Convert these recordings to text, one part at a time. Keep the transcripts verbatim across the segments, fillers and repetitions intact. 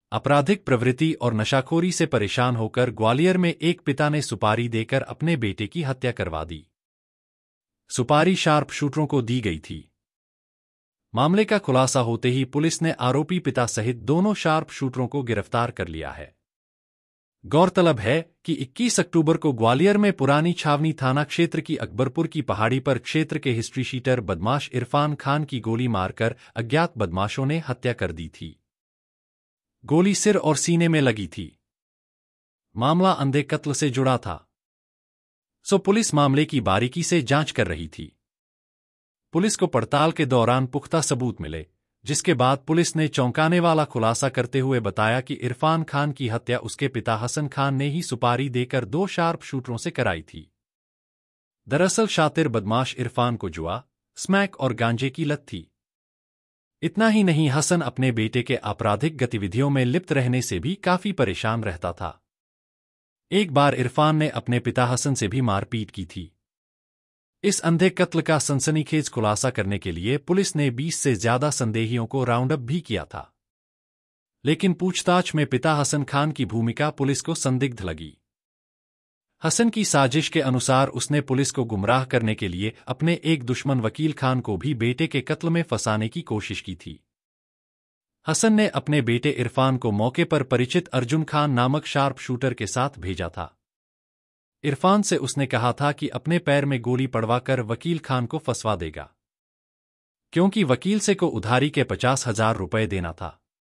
आपराधिक प्रवृत्ति और नशाखोरी से परेशान होकर ग्वालियर में एक पिता ने सुपारी देकर अपने बेटे की हत्या करवा दी। सुपारी शार्प शूटरों को दी गई थी। मामले का खुलासा होते ही पुलिस ने आरोपी पिता सहित दोनों शार्प शूटरों को गिरफ्तार कर लिया है। गौरतलब है कि इक्कीस अक्टूबर को ग्वालियर में पुरानी छावनी थाना क्षेत्र की अकबरपुर की पहाड़ी पर क्षेत्र के हिस्ट्री शीटर बदमाश इरफान खान की गोली मारकर अज्ञात बदमाशों ने हत्या कर दी थी। गोली सिर और सीने में लगी थी। मामला अंधे कत्ल से जुड़ा था, सो पुलिस मामले की बारीकी से जांच कर रही थी। पुलिस को पड़ताल के दौरान पुख्ता सबूत मिले, जिसके बाद पुलिस ने चौंकाने वाला खुलासा करते हुए बताया कि इरफान खान की हत्या उसके पिता हसन खान ने ही सुपारी देकर दो शार्प शूटरों से कराई थी। दरअसल शातिर बदमाश इरफान को जुआ, स्मैक और गांजे की लत थी। इतना ही नहीं, हसन अपने बेटे के आपराधिक गतिविधियों में लिप्त रहने से भी काफी परेशान रहता था। एक बार इरफान ने अपने पिता हसन से भी मारपीट की थी। इस अंधे कत्ल का सनसनीखेज खुलासा करने के लिए पुलिस ने बीस से ज्यादा संदेहियों को राउंड अप भी किया था, लेकिन पूछताछ में पिता हसन खान की भूमिका पुलिस को संदिग्ध लगी। हसन की साजिश के अनुसार उसने पुलिस को गुमराह करने के लिए अपने एक दुश्मन वकील खान को भी बेटे के कत्ल में फंसाने की कोशिश की थी। हसन ने अपने बेटे इरफान को मौके पर परिचित अर्जुन खान नामक शार्प शूटर के साथ भेजा था। इरफान से उसने कहा था कि अपने पैर में गोली पड़वाकर वकील खान को फंसवा देगा, क्योंकि वकील से को उधारी के पचास हजार रुपए देना था।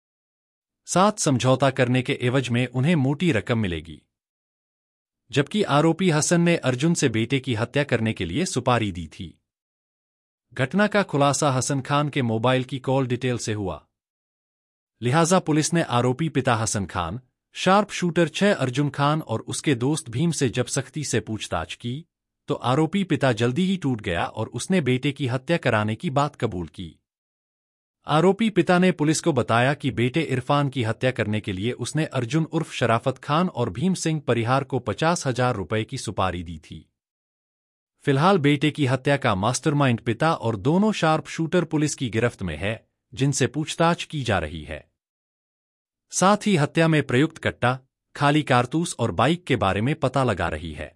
साथ समझौता करने के एवज में उन्हें मोटी रकम मिलेगी। जबकि आरोपी हसन ने अर्जुन से बेटे की हत्या करने के लिए सुपारी दी थी। घटना का खुलासा हसन खान के मोबाइल की कॉल डिटेल से हुआ। लिहाजा पुलिस ने आरोपी पिता हसन खान, शार्प शूटर छह अर्जुन खान और उसके दोस्त भीम से जब सख्ती से पूछताछ की, तो आरोपी पिता जल्दी ही टूट गया और उसने बेटे की हत्या कराने की बात कबूल की। आरोपी पिता ने पुलिस को बताया कि बेटे इरफान की हत्या करने के लिए उसने अर्जुन उर्फ शराफत खान और भीम सिंह परिहार को पचास हजार रुपए की सुपारी दी थी। फिलहाल बेटे की हत्या का मास्टरमाइंड पिता और दोनों शार्प शूटर पुलिस की गिरफ्त में है, जिनसे पूछताछ की जा रही है। साथ ही हत्या में प्रयुक्त कट्टा, खाली कारतूस और बाइक के बारे में पता लगा रही है।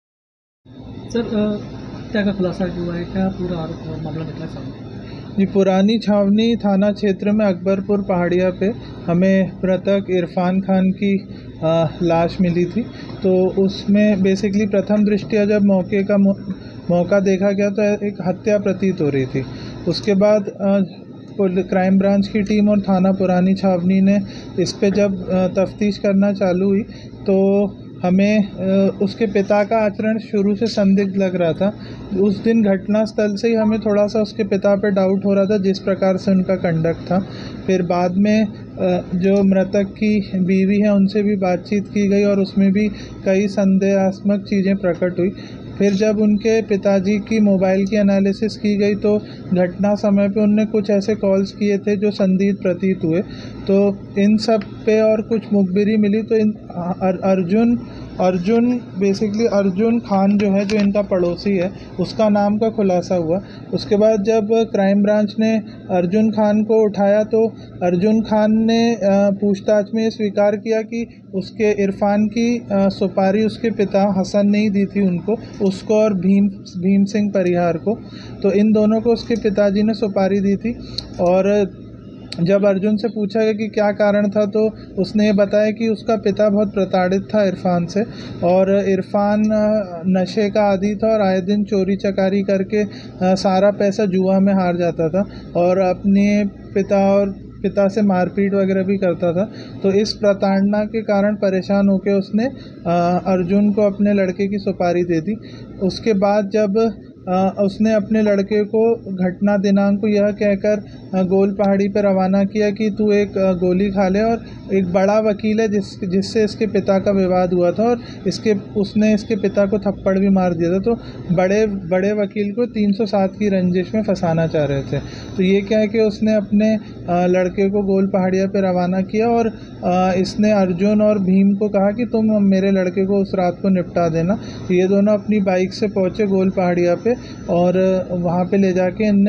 सर, हत्या का खुलासा हुआ है क्या? पूरा आरोप और मामला निकला सामने? जी, पुरानी छावनी थाना क्षेत्र में अकबरपुर पहाड़िया पे हमें मृतक इरफान खान की आ, लाश मिली थी। तो उसमें बेसिकली प्रथम दृष्टया जब मौके का मौ, मौका देखा गया तो एक हत्या प्रतीत हो रही थी। उसके बाद आ, क्राइम ब्रांच की टीम और थाना पुरानी छावनी ने इस पे जब तफ्तीश करना चालू हुई तो हमें उसके पिता का आचरण शुरू से संदिग्ध लग रहा था। उस दिन घटना स्थल से ही हमें थोड़ा सा उसके पिता पे डाउट हो रहा था, जिस प्रकार से उनका कंडक्ट था। फिर बाद में जो मृतक की बीवी है उनसे भी बातचीत की गई और उसमें भी कई संदेहास्पद चीज़ें प्रकट हुई। फिर जब उनके पिताजी की मोबाइल की एनालिसिस की गई तो घटना समय पे उनने कुछ ऐसे कॉल्स किए थे जो संदिग्ध प्रतीत हुए। तो इन सब पे और कुछ मुखबिरी मिली तो इन अर, अर्जुन अर्जुन बेसिकली अर्जुन खान जो है, जो इनका पड़ोसी है, उसका नाम का खुलासा हुआ। उसके बाद जब क्राइम ब्रांच ने अर्जुन खान को उठाया तो अर्जुन खान ने पूछताछ में स्वीकार किया कि उसके इरफान की सुपारी उसके पिता हसन ने ही दी थी उनको, उसको और भीम भीम सिंह परिहार को। तो इन दोनों को उसके पिताजी ने सुपारी दी थी। और जब अर्जुन से पूछा गया कि क्या कारण था तो उसने ये बताया कि उसका पिता बहुत प्रताड़ित था इरफान से, और इरफान नशे का आदी था और आए दिन चोरी चकारी करके सारा पैसा जुआ में हार जाता था और अपने पिता और पिता से मारपीट वगैरह भी करता था। तो इस प्रताड़ना के कारण परेशान होकर उसने अर्जुन को अपने लड़के की सुपारी दे दी। उसके बाद जब आ, उसने अपने लड़के को घटना दिनांक को यह कहकर गोल पहाड़ी पर रवाना किया कि तू एक गोली खा ले, और एक बड़ा वकील है जिस जिससे इसके पिता का विवाद हुआ था और इसके उसने इसके पिता को थप्पड़ भी मार दिया था। तो बड़े बड़े वकील को तीन सौ सात की रंजिश में फंसाना चाह रहे थे। तो ये क्या है कि उसने अपने लड़के को गोल पहाड़िया पर रवाना किया और इसने अर्जुन और भीम को कहा कि तुम मेरे लड़के को उस रात को निपटा देना। तो ये दोनों अपनी बाइक से पहुँचे गोल पहाड़िया पे और वहाँ पे ले जाके इनने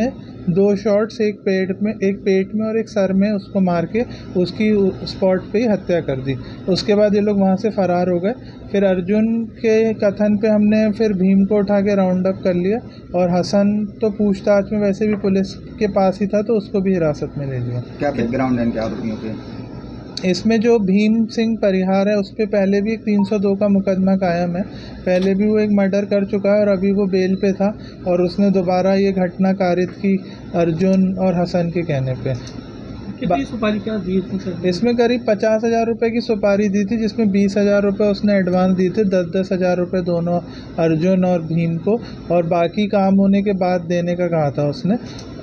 दो शॉट्स एक पेट में एक पेट में और एक सर में उसको मार के उसकी स्पॉट पे ही हत्या कर दी। उसके बाद ये लोग वहाँ से फ़रार हो गए। फिर अर्जुन के कथन पे हमने फिर भीम को उठा के राउंड अप कर लिया और हसन तो पूछताछ में वैसे भी पुलिस के पास ही था तो उसको भी हिरासत में ले लिया। क्या बैकग्राउंड है इनके आरोपियों के? इसमें जो भीम सिंह परिहार है उस पर पहले भी एक तीन सौ दो का मुकदमा कायम है। पहले भी वो एक मर्डर कर चुका है और अभी वो बेल पे था और उसने दोबारा ये घटना कारित की अर्जुन और हसन के कहने पे। कितनी सुपारी क्या दी थी सर? इसमें करीब पचास हज़ार रुपये की सुपारी दी थी जिसमें बीस हज़ार रुपये उसने एडवांस दी थी, दस दस हज़ार रुपये दोनों अर्जुन और भीम को, और बाकी काम होने के बाद देने का कहा था उसने।